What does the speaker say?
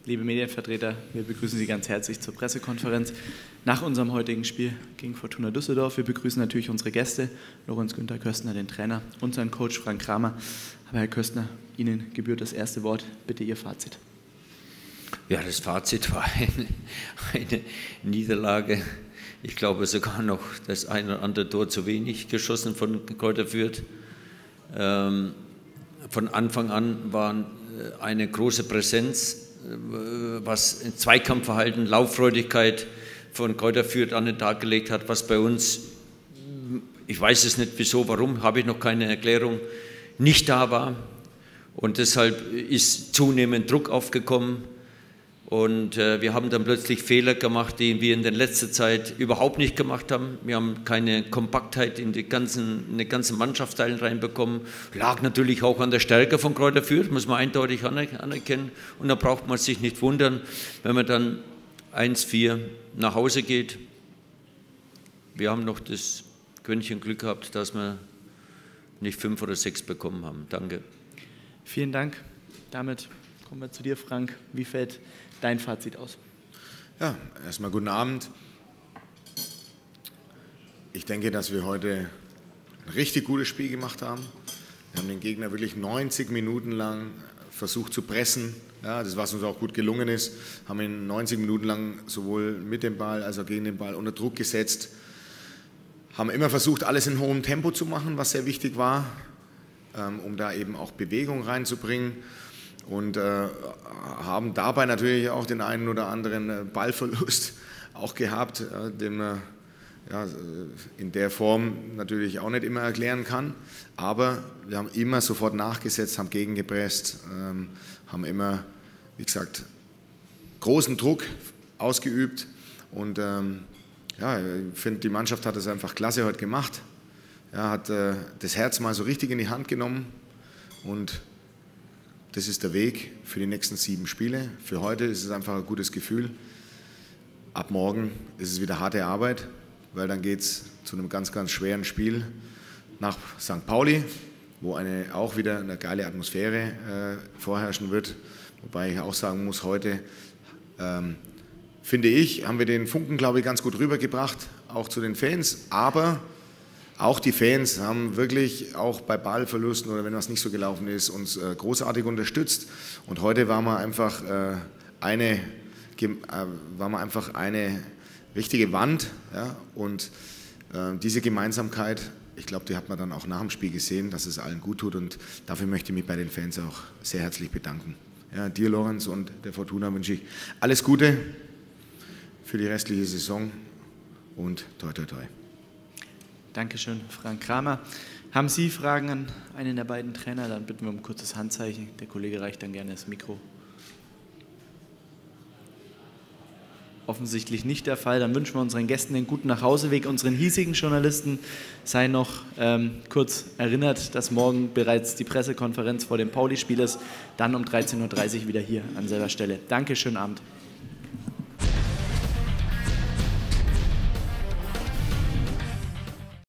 liebe Medienvertreter, wir begrüßen Sie ganz herzlich zur Pressekonferenz nach unserem heutigen Spiel gegen Fortuna Düsseldorf. Wir begrüßen natürlich unsere Gäste, Lorenz Günther Köstner, den Trainer, und seinen Coach Frank Kramer. Aber Herr Köstner, Ihnen gebührt das erste Wort. Bitte Ihr Fazit. Ja, das Fazit war eine Niederlage. Ich glaube sogar noch das eine oder andere Tor zu wenig geschossen von Greuther Fürth. Von Anfang an war eine große Präsenz, was Zweikampfverhalten, Lauffreudigkeit von Greuther Fürth an den Tag gelegt hat, was bei uns, ich weiß es nicht wieso, warum, habe ich noch keine Erklärung, nicht da war. Und deshalb ist zunehmend Druck aufgekommen. Und wir haben dann plötzlich Fehler gemacht, die wir in der letzten Zeit überhaupt nicht gemacht haben. Wir haben keine Kompaktheit in die ganzen Mannschaftsteilen reinbekommen. Lag natürlich auch an der Stärke von Greuther Fürth, muss man eindeutig anerkennen. Und da braucht man sich nicht wundern, wenn man dann 1-4 nach Hause geht. Wir haben noch das Quäntchen Glück gehabt, dass wir nicht 5 oder 6 bekommen haben. Danke. Vielen Dank. Damit kommen wir zu dir, Frank. Wie fällt dein Fazit aus? Ja, erstmal guten Abend. Ich denke, dass wir heute ein richtig gutes Spiel gemacht haben. Wir haben den Gegner wirklich 90 Minuten lang versucht zu pressen. Ja, das, was uns auch gut gelungen ist, haben ihn 90 Minuten lang sowohl mit dem Ball als auch gegen den Ball unter Druck gesetzt. Haben immer versucht, alles in hohem Tempo zu machen, was sehr wichtig war, um da eben auch Bewegung reinzubringen. Und haben dabei natürlich auch den einen oder anderen Ballverlust auch gehabt, den man in der Form natürlich auch nicht immer erklären kann. Aber wir haben immer sofort nachgesetzt, haben gegengepresst, haben immer, wie gesagt, großen Druck ausgeübt. Und ja, ich finde, die Mannschaft hat das einfach klasse heute gemacht. Ja, hat das Herz mal so richtig in die Hand genommen. Und das ist der Weg für die nächsten 7 Spiele. Für heute ist es einfach ein gutes Gefühl. Ab morgen ist es wieder harte Arbeit, weil dann geht es zu einem ganz, ganz schweren Spiel nach St. Pauli, wo auch wieder eine geile Atmosphäre vorherrschen wird. Wobei ich auch sagen muss, heute, finde ich, haben wir den Funken, glaube ich, ganz gut rübergebracht, auch zu den Fans. Aber auch die Fans haben wirklich auch bei Ballverlusten oder wenn was nicht so gelaufen ist, uns großartig unterstützt. Und heute waren wir einfach eine richtige Wand. Ja? Und diese Gemeinsamkeit, ich glaube, die hat man dann auch nach dem Spiel gesehen, dass es allen gut tut. Und dafür möchte ich mich bei den Fans auch sehr herzlich bedanken. Ja, dir, Lorenz, und der Fortuna wünsche ich alles Gute für die restliche Saison und toi, toi, toi. Dankeschön, Frank Kramer. Haben Sie Fragen an einen der beiden Trainer? Dann bitten wir um ein kurzes Handzeichen. Der Kollege reicht dann gerne das Mikro. Offensichtlich nicht der Fall. Dann wünschen wir unseren Gästen einen guten Nachhauseweg. Unseren hiesigen Journalisten sei noch kurz erinnert, dass morgen bereits die Pressekonferenz vor dem Pauli-Spiel ist. Dann um 13:30 Uhr wieder hier an selber Stelle. Danke, schönen Abend.